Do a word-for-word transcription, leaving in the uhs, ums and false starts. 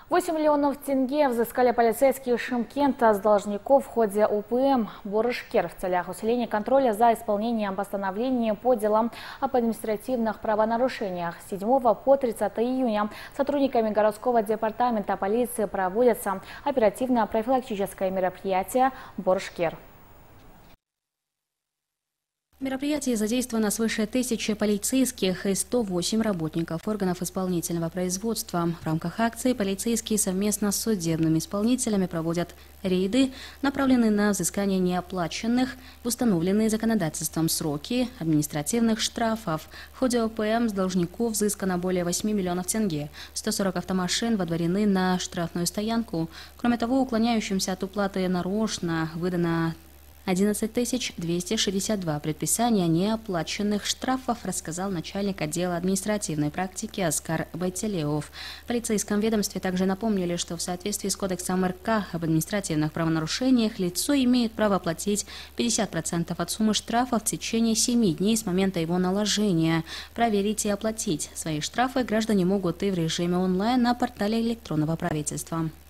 восемь миллионов тенге взыскали полицейские Шымкента с должников в ходе У П М «Борышкер» в целях усиления контроля за исполнением постановления по делам об административных правонарушениях. С седьмого по тридцатое июня сотрудниками городского департамента полиции проводятся оперативно-профилактическое мероприятие «Борышкер». В мероприятии задействовано свыше тысячи полицейских и сто восемь работников органов исполнительного производства. В рамках акции полицейские совместно с судебными исполнителями проводят рейды, направленные на взыскание неоплаченных в установленные законодательством сроки административных штрафов. В ходе У П М с должников взыскано более восьми миллионов тенге. сто сорок автомашин водворены на штрафную стоянку. Кроме того, уклоняющимся от уплаты нарочно выдано одиннадцать тысяч двести шестьдесят два предписания неоплаченных штрафов, рассказал начальник отдела административной практики Оскар Байтелеов. В полицейском ведомстве также напомнили, что в соответствии с Кодексом Р К об административных правонарушениях лицо имеет право платить пятьдесят процентов от суммы штрафа в течение семи дней с момента его наложения. Проверить и оплатить свои штрафы граждане могут и в режиме онлайн на портале электронного правительства.